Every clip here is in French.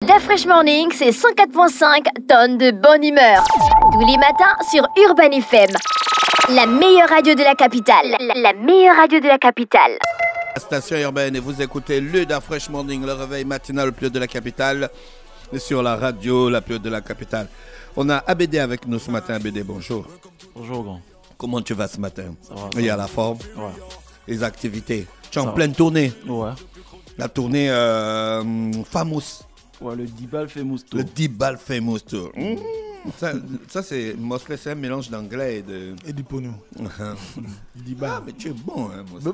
Da Fresh Morning, c'est 104.5 tonnes de bonne humeur. Tous les matins sur Urban FM. La meilleure radio de la capitale. La meilleure radio de la capitale. Station urbaine et vous écoutez le Da Fresh Morning, le réveil matinal le plus haut de la capitale. Sur la radio, la plus haute de la capitale. On a ABD avec nous ce matin. ABD, bonjour. Bonjour, grand. Comment tu vas ce matin? Ça va. Il y a la forme, Ouais. les activités. Tu es en Ça pleine tournée. Ouais. La tournée Famous. Ouais, le 10 balles fait mousto. Le 10 balles Famous Tour. Ça c'est Mosley, c'est un mélange d'anglais et du pognon. 10 balles. Ah, mais tu es bon, hein, Mosley.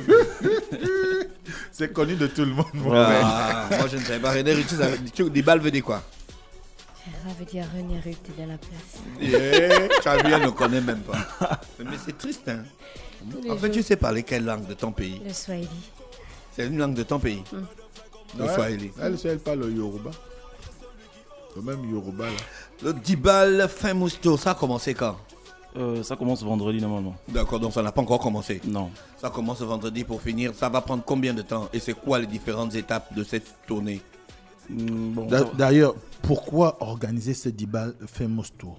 C'est connu de tout le monde. Moi, je ne savais pas. René Ruti, 10 balles veut dire quoi? Ça veut dire René Ruti dans la place. Tu as vu, elle ne connaît même pas. Mais c'est triste, hein. En fait, tu sais parler quelle langue de ton pays? Le Swahili. C'est une langue de ton pays. Le Swahili. Elle parle le Yoruba. Le même Yoruba là. Le 10 balles Famous Tour, ça a commencé quand? Ça commence vendredi normalement. D'accord, donc ça n'a pas encore commencé. Non. Ça commence vendredi pour finir. Ça va prendre combien de temps? Et c'est quoi les différentes étapes de cette tournée? Bon, D'ailleurs, pourquoi organiser ce 10 balles Famous Tour?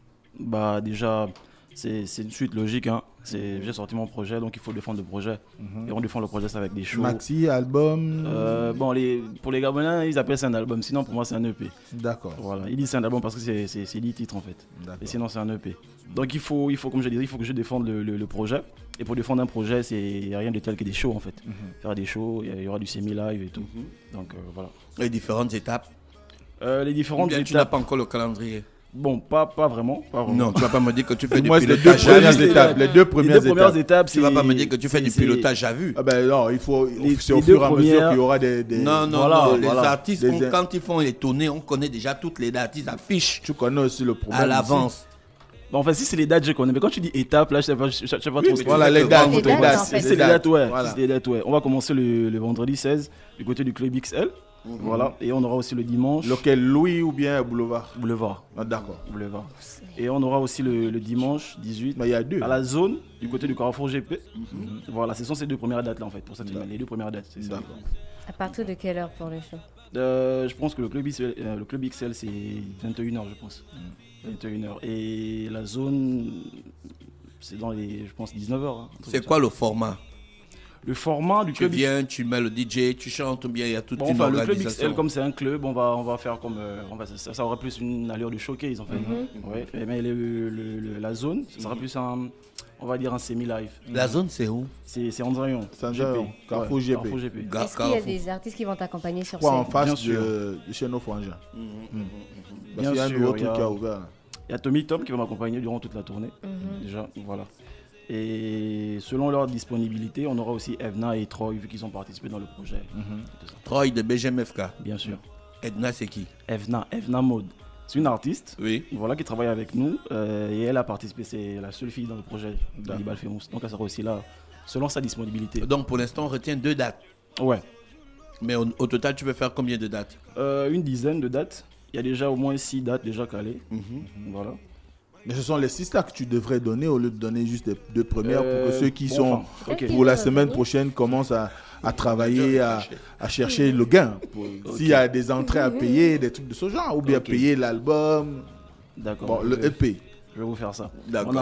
bah déjà, c'est une suite logique. Hein. J'ai sorti mon projet, donc il faut défendre le projet. Et on défend le projet, c'est avec des shows. Maxi, album. Bon, pour les Gabonais, ils appellent ça un album. Sinon, pour moi, c'est un EP. D'accord. Voilà. Ils disent c'est un album parce que c'est 10 titres en fait. Et sinon, c'est un EP. Donc il faut, comme je disais, il faut que je défende le projet. Et pour défendre un projet, il n'y a rien de tel que des shows en fait. Faire des shows, il y aura du semi-live et tout. Donc voilà. Les différentes étapes? Les différentes Bien, étapes. tu n'as pas encore le calendrier? Bon, pas vraiment. Non, tu vas pas me dire que tu fais du Moi, c'est pilotage les deux premières étapes. Tu vas pas me dire que tu fais du pilotage à vue. Ah ben non, il faut. C'est au les deux fur et à mesure premières- qu'il y aura des. Non, Voilà, les voilà. artistes, quand ils font les tournées, on connaît déjà toutes les dates. Ils affichent Tu connais aussi le problème. à l'avance. Bon, enfin, si c'est les dates, je connais. Mais quand tu dis étape, là, je sais pas trop ce que Voilà, c'est. les dates. Les dates, en fait. Si c'est les dates, ouais. Voilà. Si c'est les dates, ouais. On va commencer le vendredi 16 du côté du Club XL. Voilà. Et on aura aussi le dimanche. Lequel, Louis ou bien Boulevard? Boulevard. Ah, d'accord. Boulevard. Et on aura aussi le dimanche 18 Mais il y a deux. à la zone du côté du Carrefour GP. Voilà, ce sont ces deux premières dates là en fait. Pour cette semaine. Les deux premières dates. C'est ça. D'accord. À partir de quelle heure pour le show? Je pense que le Club XL c'est 21h, je pense. 21h. Et la zone, c'est dans les, je pense, 19h. Hein, C'est quoi le format? le format du Tu Club XL? viens, tu mets le DJ, tu chantes ou bien il y a toute Bon, une enfin, le Club organisation? XL, comme c'est un club, on va faire comme. Ça aura plus une allure de showcase en fait. Ouais, mais la zone, ça sera plus on va dire un semi-live. La zone, c'est où? C'est Andrion. Saint-Jean, Carrefour GP. Carrefour GP. Est-ce qu'il y a des artistes qui vont t'accompagner sur Quoi, en scène? face Bien sûr. de chez nos frangins. Parce Bien qu'il y a un sûr, nouveau il y truc a- qui a ouvert. Là. Il y a Tommy Tom qui va m'accompagner durant toute la tournée. Déjà, voilà. Et selon leur disponibilité, on aura aussi Evna et Troy, vu qu'ils ont participé dans le projet. Tout ça. Troy de BGMFK. Bien sûr. Edna, c'est qui? Evna Mode. C'est une artiste Oui. voilà, qui travaille avec nous et elle a participé. C'est la seule fille dans le projet de Nibal Famous. Donc elle sera aussi là selon sa disponibilité. Donc pour l'instant, on retient 2 dates. Ouais. Mais au total, tu veux faire combien de dates? Une dizaine de dates. Il y a déjà au moins 6 dates déjà calées. Voilà. Mais ce sont les 6 que tu devrais donner au lieu de donner juste les deux premières pour que ceux qui bon, sont enfin, ok. pour la semaine prochaine commencent à travailler, à chercher le gain. S'il y a des entrées à payer, des trucs de ce genre, ou bien Ok. payer l'album, D'accord. bon, le EP. Je vais vous faire ça. D'accord.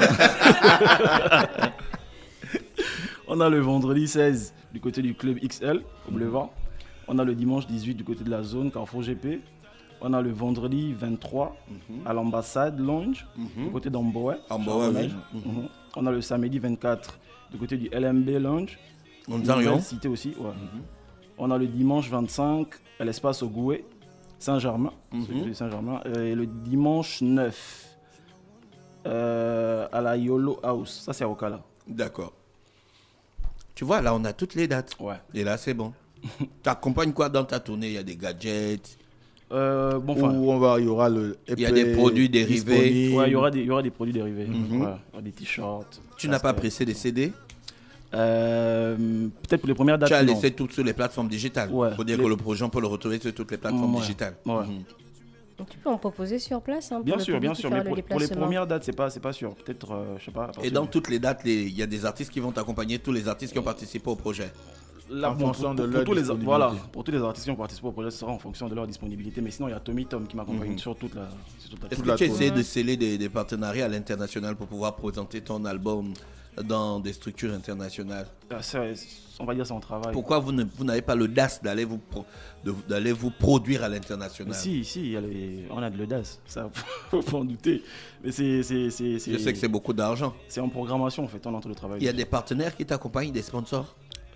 On a le vendredi 16 du côté du Club XL au Boulevard. On a le dimanche 18 du côté de la zone Carrefour GP. On a le vendredi 23 à l'ambassade Lounge du côté d'Amboé. Amboé, oui. On a le samedi 24 du côté du LMB Lounge. Ondarion. Nouvelle cité aussi. Ouais. On a le dimanche 25 à l'espace Ogoué, Saint-Germain. Celui de Saint-Germain. Et le dimanche 9 à la Yolo House. Ça, c'est à Okala. D'accord. Tu vois, là, on a toutes les dates. Ouais. Et là, c'est bon. Tu accompagnes quoi dans ta tournée? Il y a des gadgets, Bon, enfin, Où il y aura le EP. Il y a des produits dérivés. disponible. ouais, il y aura des produits dérivés. Ouais, il y aura des t-shirts. tu n'as pas casquettes. pressé des CD? Peut-être pour les premières dates. Tu as non. laissé tout sur les plateformes digitales. Ouais. Il faut dire que le projet, on peut le retrouver sur toutes les plateformes Ouais. digitales. Ouais. Tu peux en proposer sur place, hein, pour Bien le sûr, public bien qui sûr. fera Mais le pour les déplacement. premières dates, c'est pas sûr. Peut-être, je sais pas. à partir Et dans de- toutes les dates, il y a des artistes qui vont t'accompagner, tous les artistes qui ont participé au projet. Là, En bon, fonction de pour leur tous les, disponibilité. voilà, pour tous les artistes qui ont participé au projet, ce sera en fonction de leur disponibilité. Mais sinon, il y a Tommy Tom qui m'accompagne sur toute la Est-ce Toute que la tu tournée. essaies de sceller des partenariats à l'international pour pouvoir présenter ton album dans des structures internationales? On va dire c'est un travail. Pourquoi vous n'avez pas l'audace d'aller vous produire à l'international? Mais si, on a de l'audace, ça faut en douter. Mais Je sais que c'est beaucoup d'argent. c'est en programmation en fait, on est en train de travailler. Il y a des partenaires qui t'accompagnent, des sponsors?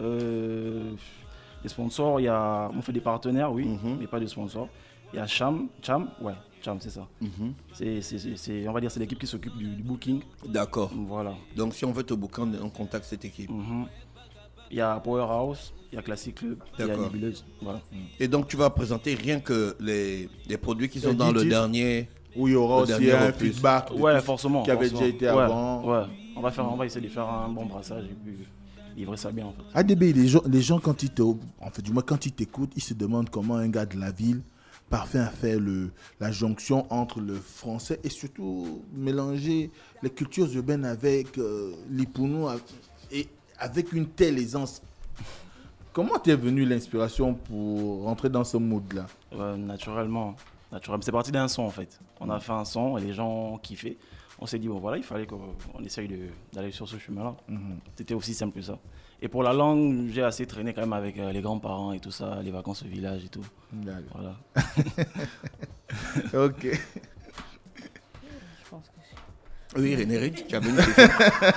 Des sponsors, on fait des partenaires, oui, mais pas de sponsors. Il y a Cham, c'est ça. On va dire c'est l'équipe qui s'occupe du booking. D'accord. Voilà. Donc si on veut te booker, on contacte cette équipe. Il y a Powerhouse, il y a Classic Club, il y a D'accord. Nébuleuse. Voilà. Et donc tu vas présenter rien que les produits qui sont Les dans 10 le titres. dernier. Où il y aura Le aussi dernier un opus. feedback de Ouais, tout forcément. qui avait forcément. déjà été Ouais, avant. Ouais. On va essayer de faire un bon brassage et puis livrer ça bien en fait. ADB, les gens quand ils quand ils t'écoutent, ils se demandent comment un gars de la ville parvient à faire la jonction entre le français et surtout mélanger les cultures urbaines avec l'Ipounou et avec une telle aisance. Comment t'es venue l'inspiration pour rentrer dans ce mood-là? Naturellement. C'est parti d'un son en fait. On a fait un son et les gens ont kiffé. On s'est dit, bon voilà, il fallait qu'on essaye d'aller sur ce chemin-là. C'était aussi simple que ça. Et pour la langue, j'ai assez traîné quand même avec les grands-parents et tout ça, les vacances au village et tout. Voilà. Ok. Je pense que Oui, René, tu as une question?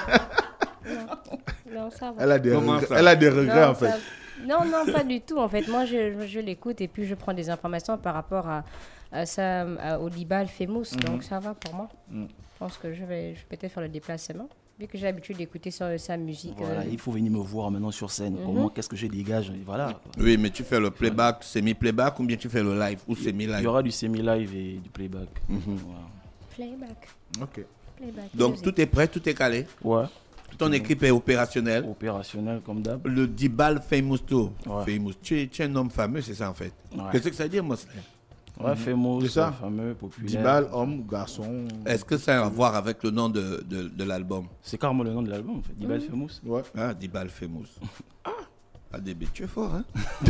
non, ça va. Elle a des Comment regrets, ça? elle a des regrets Non, en fait. Non, pas du tout. En fait, moi, je l'écoute et puis je prends des informations par rapport à ça, au Dibal Famous. Donc, ça va pour moi. Je pense que je vais peut-être faire le déplacement. Vu que j'ai l'habitude d'écouter sa musique. Voilà, il faut venir me voir maintenant sur scène. Comment, qu'est-ce que je dégage et voilà. Oui, mais tu fais le playback, semi-playback ou bien tu fais le live ou Il y semi-live? aura du semi-live et du playback. Voilà. Playback. Ok. Playback. Donc music. tout est prêt, tout est calé. Ouais, Ton équipe est opérationnelle. opérationnel comme d'hab. Le Dibal Famous Tour. Ouais. Famous. Tu es un homme fameux, c'est ça en fait. Ouais. Qu'est-ce que ça veut dire, Mosley? Ouais, famous, C'est ça. fameux, populaire. Dibal, homme, garçon. Est-ce que ça a à voir avec le nom de l'album? C'est carrément le nom de l'album en fait. Dibal Famous. Ouais. Ah, Dibal Famous. ADB, tu es fort, hein?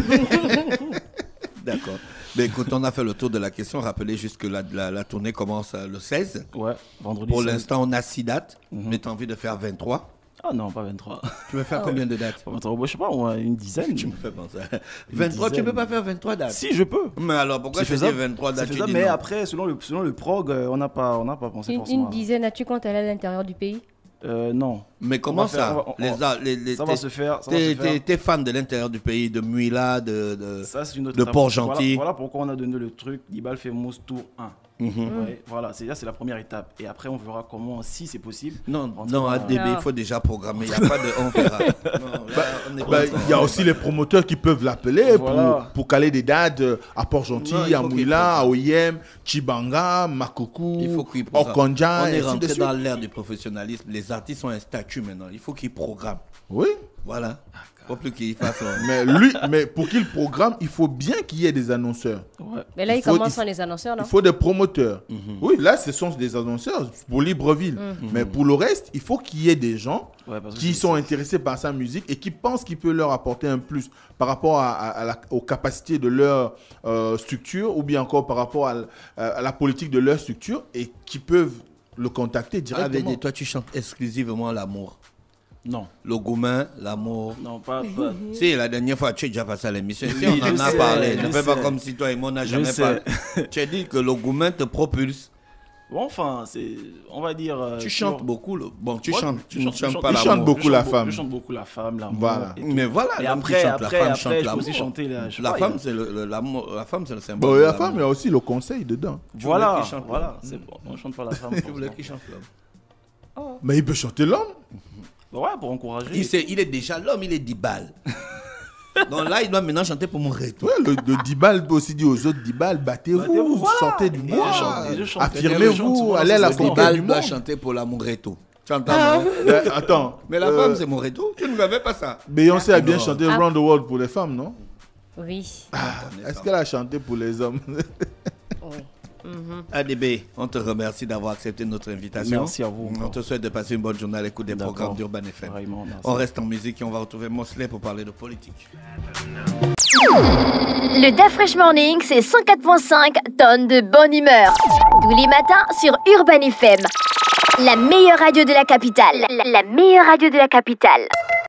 D'accord. Mais écoute, on a fait le tour de la question. Rappelez juste que la tournée commence le 16. Ouais, vendredi. Pour 16. l'instant, on a 6 dates. Mais tu as envie de faire 23. Ah non, pas 23. Tu veux faire combien de dates? Pas 23, je sais pas, ouais, une dizaine. Tu me fais penser. 23, tu ne dizaine. peux pas faire 23 dates? Si, je peux. Mais alors, pourquoi C'est tu dis faisable. 23 dates? C'est Tu faisable, dis mais non. après, selon le prog, on n'a pas pensé forcément. Une dizaine, as-tu compte aller à l'intérieur du pays? Non. Mais comment On va faire- ça? ça va se faire. Ça va se faire. T'es fan de l'intérieur du pays, de Muila, de Ça, c'est une autre de étape. Port-Gentil. Voilà pourquoi on a donné le truc Dibal Famous Tour 1. Mhm. Ouais, voilà, c'est la première étape. Et après, on verra comment, si c'est possible. Non, rentrer non, dans- ADB, il Non. faut déjà programmer. Il n'y a pas de on verra. Non, là, on n'est pas Il y a aussi les promoteurs qui peuvent l'appeler Voilà. pour caler des dates à Port-Gentil, Non, il à faut qu'il Mouila, à programme. OIM, Chibanga, Makoku, Il faut qu'il programme. Okanja, On et est ainsi de rentré suite. dans l'ère du professionnalisme. Les artistes ont un statut maintenant. Il faut qu'ils programment. Oui, Voilà. Faut plus qu'ils fassent. mais pour qu'il programme, il faut bien qu'il y ait des annonceurs. Ouais. Mais là, Il ils faut- commencent il sans les annonceurs, non? Il faut des promoteurs. Oui, là, ce sont des annonceurs pour Libreville. Mais pour le reste, il faut qu'il y ait des gens Ouais, parce que qui c'est- sont intéressés par sa musique et qui pensent qu'il peut leur apporter un plus par rapport aux capacités de leur structure ou bien encore par rapport à la politique de leur structure et qui peuvent le contacter directement. ABD, toi, tu chantes exclusivement l'amour. Non, Le gourmand, l'amour. non, pas. Si, la dernière fois, tu as déjà passé à l'émission. Si, Oui, on en je a sais, parlé. je Ne fais pas sais. comme si toi et moi, on n'a Je jamais sais. parlé. Tu as dit que le gourmand te propulse. Bon, enfin, on va dire. Tu chantes beaucoup. Bon, tu Ouais, chantes. Tu ne chantes je pas Il chante l'amour. beaucoup la femme. Je chante beaucoup la femme, l'amour. Voilà. et tout. Mais voilà. Et l'homme qui après, chante la femme chante je peux l'amour. aussi chanter la. je sais La pas, femme, il y a- c'est l'amour. La femme, c'est le symbole. Bon, de la l'amour. femme, il y a aussi le conseil dedans. Voilà, voulais qu'il chante voilà. l'homme. C'est bon, on chante pas la femme. Tu voulais forcément. qu'il chante l'homme. Mais il peut chanter l'homme. Ouais, pour encourager. Il est déjà l'homme, il est 10 balles. Donc là, il doit maintenant chanter pour mon retour. Ouais, le Dibal peut aussi dire aux autres Dibal, battez-vous, Battez-vous, voilà. sortez du Et bois, je chante, et je chante. Et je chante affirmez-vous, souvent, allez à la c'est bon. conquête du Dibal doit monde. chanter pour l'amour retour. Tu entends? Attends, Mais la femme, c'est mon retour. Tu ne savais pas ça. Beyoncé a bien Non. chanté Ah. Round the World pour les femmes, non? Oui. Est-ce qu'elle a chanté pour les hommes? Oui. ADB, on te remercie d'avoir accepté notre invitation. Merci à vous. On te souhaite de passer une bonne journée à l'écoute des programmes d'Urban FM. Vraiment, merci. On reste en musique et on va retrouver Mosley pour parler de politique. Le Da Fresh Morning, c'est 104.5 tonnes de bonne humeur. Tous les matins sur Urban FM. La meilleure radio de la capitale. La meilleure radio de la capitale.